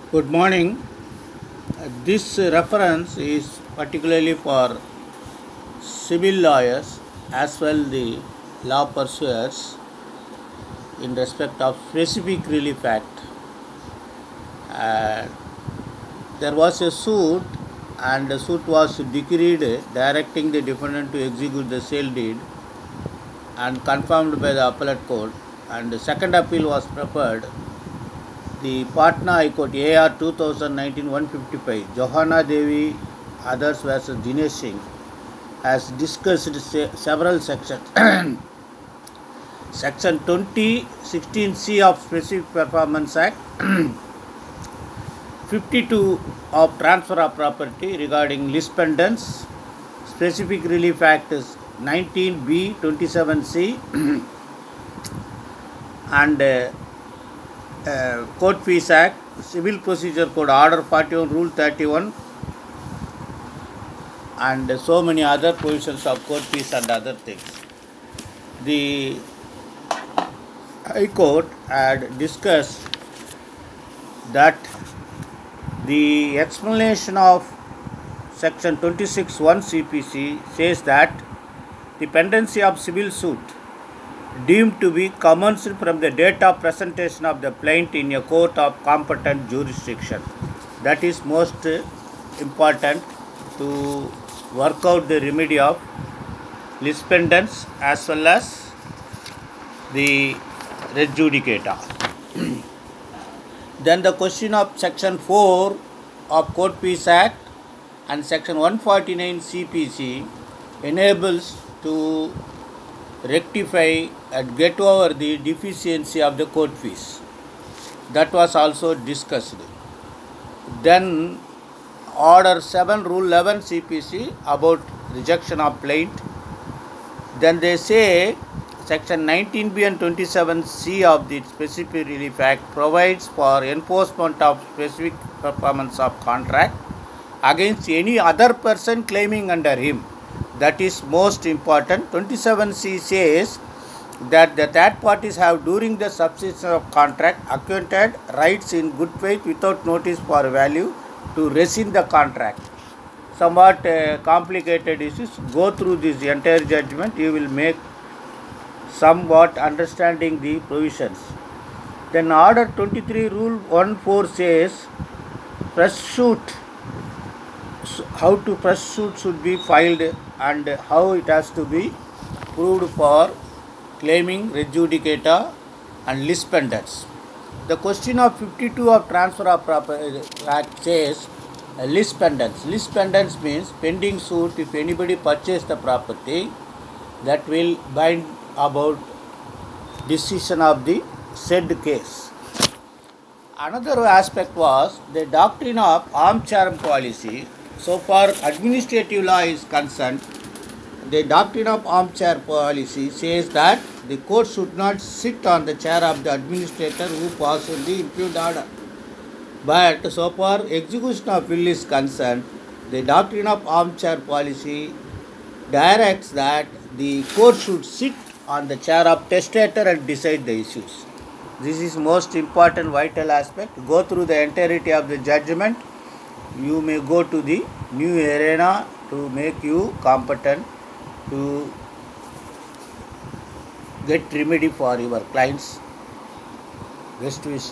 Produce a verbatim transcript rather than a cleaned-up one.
Good morning. Uh, This reference is particularly for civil lawyers as well the law pursuers in respect of specific relief act. Uh, there was a suit and the suit was decreed directing the defendant to execute the sale deed and confirmed by the appellate court, and the second appeal was prepared. The Patna High Court A R twenty nineteen one fifty-five, Johanna Devi others versus Dinesh Singh, has discussed se- several sections. Section twenty sixteen C of Specific Performance Act, fifty-two of Transfer of Property regarding list pendants, Specific Relief Act is nineteen B twenty-seven C, and uh, uh, Court Fees Act, Civil Procedure Code Order forty-one, Rule thirty-one, and so many other provisions of court fees and other things. The High Court had discussed that the explanation of Section twenty-six one C P C says that the pendency of civil suit deemed to be commenced from the date of presentation of the plaint in a court of competent jurisdiction. That is most important to work out the remedy of list pendants as well as the res judicata. Then the question of Section four of Court Fees Act and Section one forty-nine C P C enables to rectify and get over the deficiency of the court fees. That was also discussed. Then Order seven, Rule eleven C P C about rejection of plaint. Then they say Section nineteen B and twenty-seven C of the Specific Relief Act provides for enforcement of specific performance of contract against any other person claiming under him. That is most important. twenty-seven C says that the third parties have during the subsistence of contract acquainted rights in good faith without notice for value to rescind the contract. Somewhat uh, complicated issues. Go through this entire judgment. You will make somewhat understanding the provisions. Then Order twenty-three, Rule fourteen says fresh suit, how to fresh suit should be filed and how it has to be proved for claiming res judicata and list pendants. The question of fifty-two of Transfer of Property Act says uh, list pendants. List pendants means pending suit. If anybody purchase the property, that will bind about decision of the said case. Another aspect was the doctrine of armchair policy. So far administrative law is concerned, the doctrine of armchair policy says that the court should not sit on the chair of the administrator who passes the impugned order. But so far execution of will is concerned, the doctrine of armchair policy directs that the court should sit on the chair of testator and decide the issues. This is most important vital aspect. Go through the entirety of the judgment. You may go to the new arena to make you competent to get remedy for your clients. Best wish.